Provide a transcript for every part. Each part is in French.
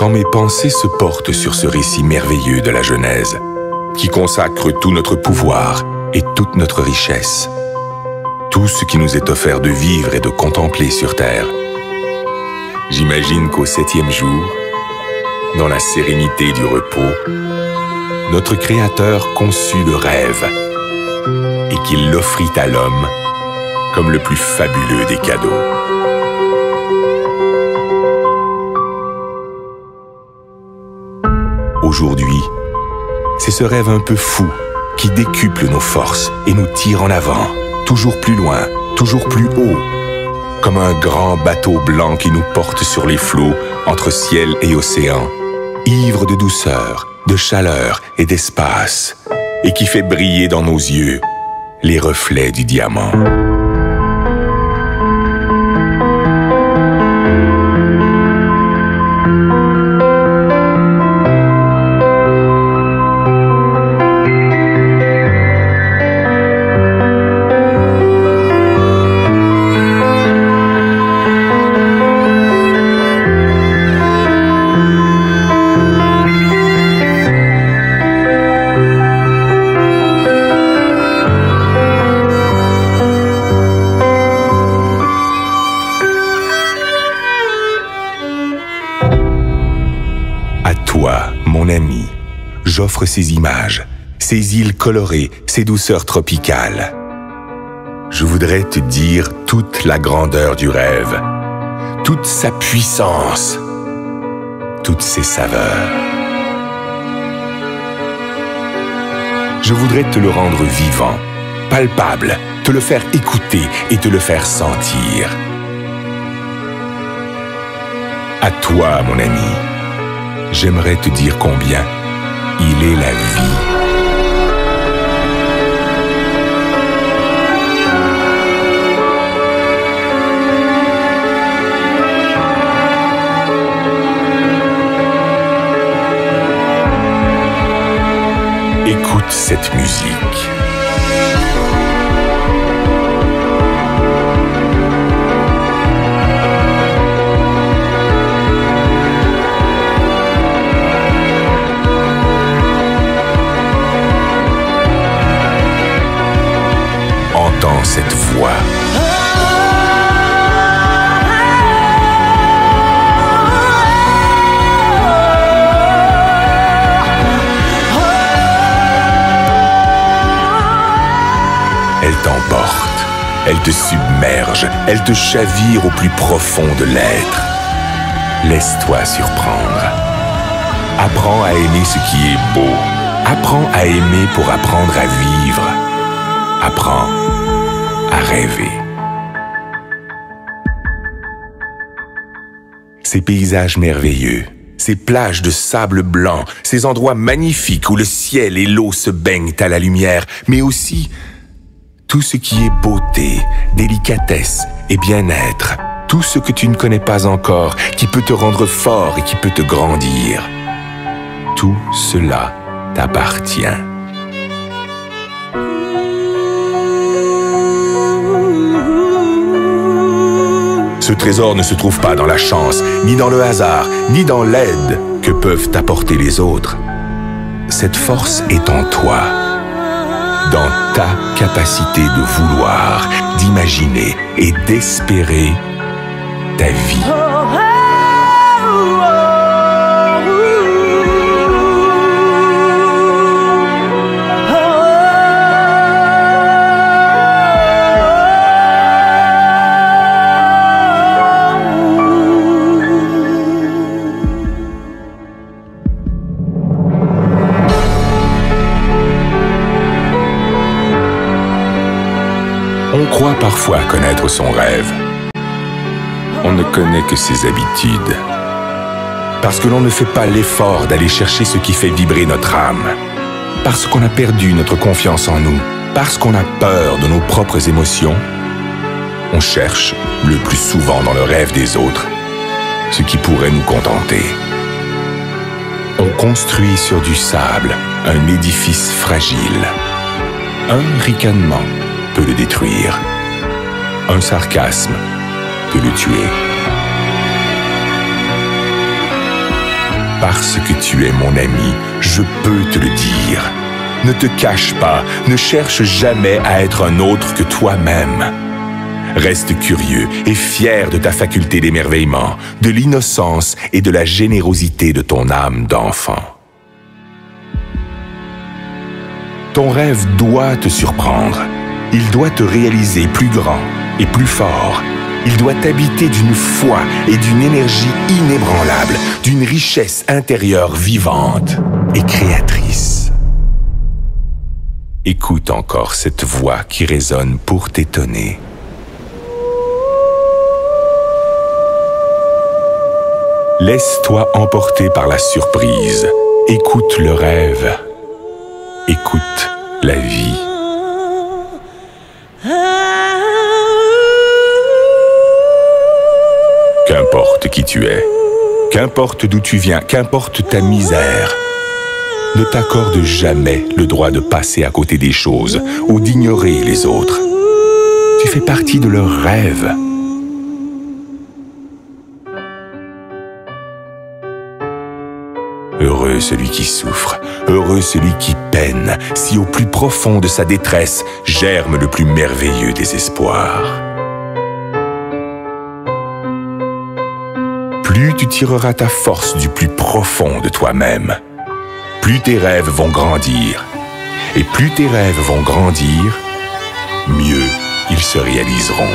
mes pensées se portent sur ce récit merveilleux de la Genèse, qui consacre tout notre pouvoir et toute notre richesse, tout ce qui nous est offert de vivre et de contempler sur terre. J'imagine qu'au 7e jour, dans la sérénité du repos, notre Créateur conçut le rêve et qu'il l'offrit à l'homme comme le plus fabuleux des cadeaux. Aujourd'hui, c'est ce rêve un peu fou qui décuple nos forces et nous tire en avant, toujours plus loin, toujours plus haut, comme un grand bateau blanc qui nous porte sur les flots entre ciel et océan, ivre de douceur, de chaleur et d'espace, et qui fait briller dans nos yeux les reflets du diamant. Toi, mon ami, j'offre ces images, ces îles colorées, ces douceurs tropicales. Je voudrais te dire toute la grandeur du rêve, toute sa puissance, toutes ses saveurs. Je voudrais te le rendre vivant, palpable, te le faire écouter et te le faire sentir. À toi, mon ami. J'aimerais te dire combien il est la vie. Écoute cette musique. Entends cette voix. Elle t'emporte, elle te submerge, elle te chavire au plus profond de l'être. Laisse-toi surprendre. Apprends à aimer ce qui est beau. Apprends à aimer pour apprendre à vivre. Apprends à rêver. Ces paysages merveilleux, ces plages de sable blanc, ces endroits magnifiques où le ciel et l'eau se baignent à la lumière, mais aussi tout ce qui est beauté, délicatesse et bien-être, tout ce que tu ne connais pas encore, qui peut te rendre fort et qui peut te grandir. Tout cela t'appartient. Ce trésor ne se trouve pas dans la chance, ni dans le hasard, ni dans l'aide que peuvent t'apporter les autres. Cette force est en toi, dans ta capacité de vouloir, d'imaginer et d'espérer ta vie. On croit parfois connaître son rêve. On ne connaît que ses habitudes. Parce que l'on ne fait pas l'effort d'aller chercher ce qui fait vibrer notre âme. Parce qu'on a perdu notre confiance en nous. Parce qu'on a peur de nos propres émotions. On cherche, le plus souvent dans le rêve des autres, ce qui pourrait nous contenter. On construit sur du sable un édifice fragile. Un ricanement peut le détruire. Un sarcasme peut le tuer. Parce que tu es mon ami, je peux te le dire. Ne te cache pas, ne cherche jamais à être un autre que toi-même. Reste curieux et fier de ta faculté d'émerveillement, de l'innocence et de la générosité de ton âme d'enfant. Ton rêve doit te surprendre. Il doit te réaliser plus grand et plus fort. Il doit t'habiter d'une foi et d'une énergie inébranlable, d'une richesse intérieure vivante et créatrice. Écoute encore cette voix qui résonne pour t'étonner. Laisse-toi emporter par la surprise. Écoute le rêve. Écoute la vie. Qu'importe qui tu es, qu'importe d'où tu viens, qu'importe ta misère, ne t'accorde jamais le droit de passer à côté des choses ou d'ignorer les autres. Tu fais partie de leurs rêves. Heureux celui qui souffre, heureux celui qui peine, si au plus profond de sa détresse germe le plus merveilleux des espoirs. Plus tu tireras ta force du plus profond de toi-même, plus tes rêves vont grandir. Et plus tes rêves vont grandir, mieux ils se réaliseront.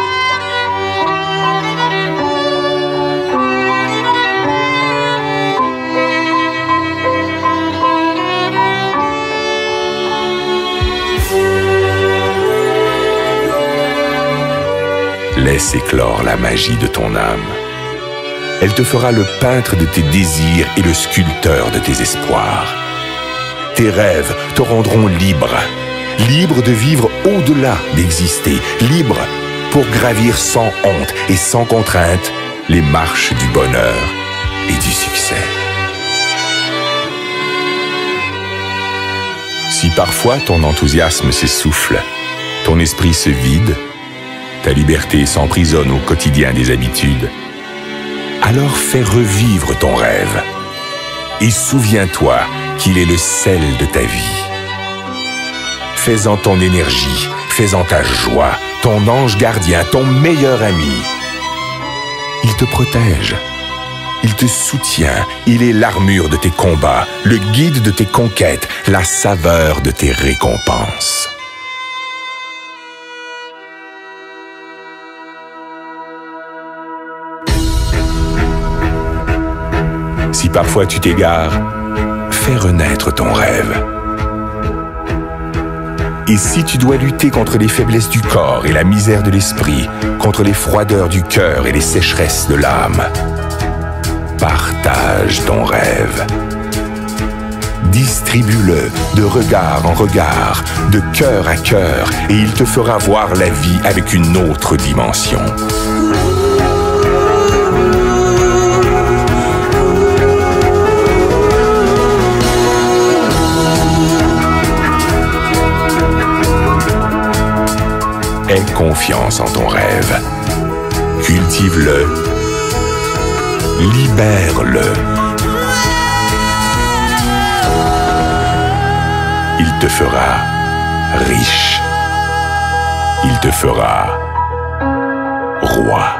Laisse éclore la magie de ton âme. Elle te fera le peintre de tes désirs et le sculpteur de tes espoirs. Tes rêves te rendront libre, libre de vivre au-delà d'exister, libre pour gravir sans honte et sans contrainte les marches du bonheur et du succès. Si parfois ton enthousiasme s'essouffle, ton esprit se vide, ta liberté s'emprisonne au quotidien des habitudes, alors fais revivre ton rêve et souviens-toi qu'il est le sel de ta vie. Fais-en ton énergie, fais-en ta joie, ton ange gardien, ton meilleur ami. Il te protège, il te soutient, il est l'armure de tes combats, le guide de tes conquêtes, la saveur de tes récompenses. Si parfois tu t'égares, fais renaître ton rêve. Et si tu dois lutter contre les faiblesses du corps et la misère de l'esprit, contre les froideurs du cœur et les sécheresses de l'âme, partage ton rêve. Distribue-le de regard en regard, de cœur à cœur, et il te fera voir la vie avec une autre dimension. Aie confiance en ton rêve. Cultive-le. Libère-le. Il te fera riche. Il te fera roi.